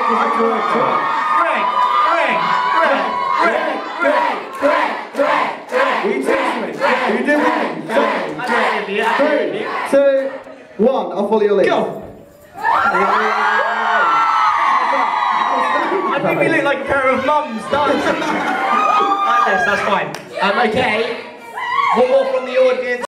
Three, two, one. I'll follow your lead. Go! I think we look like a pair of mums dancing. Like this, that's fine. Okay. One more from the audience.